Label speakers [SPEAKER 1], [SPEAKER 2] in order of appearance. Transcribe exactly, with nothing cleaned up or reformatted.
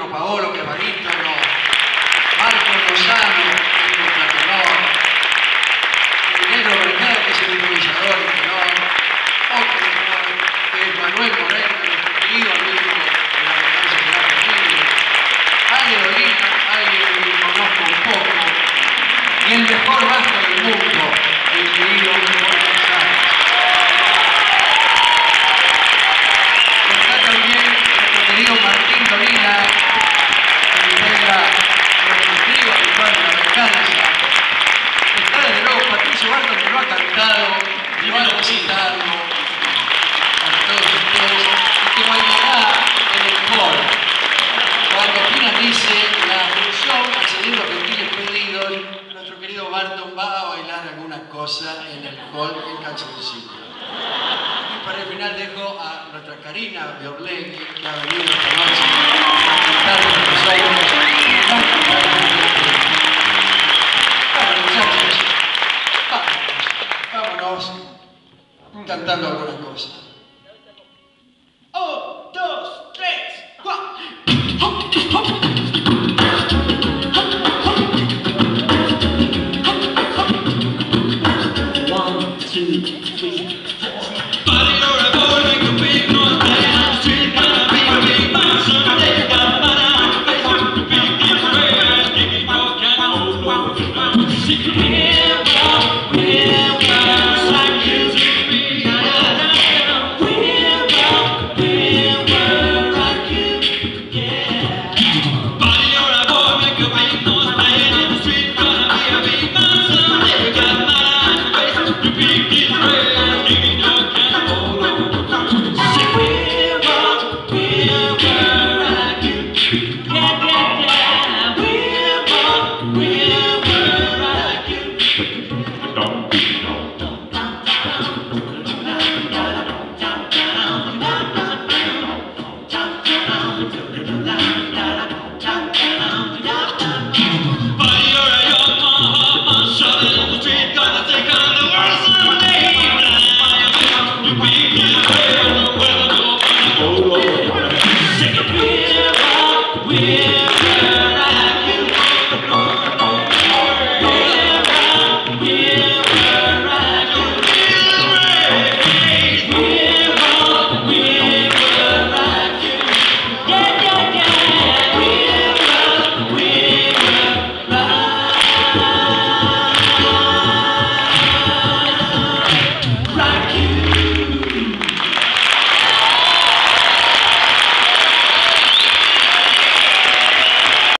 [SPEAKER 1] Pietro Paolo, que es barítono, Marco Lozano, que es contratenor, Negro Bernal, que es el improvisador y tenor, otro tenor, que es Manuel Moreno, nuestro querido amigo de la Venganza de la Familia, Ale Dolina, alguien que conozco un poco, y el mejor bajo del mundo, el querido Jorge Sáenz. Está también nuestro querido Martín Dolina, que integra nuestro trío habitual de la Venganza. Está desde luego Patricio Barton, que lo ha cantado, y va a citarlo para todos ustedes, y que bailará en el coro. Cuando finalice la función, accediendo a gentiles pedidos, nuestro querido Barton va a bailar alguna cosa en el hall en calzoncillo. Y para el final dejo a nuestra Karina Biorlegui, que ha venido a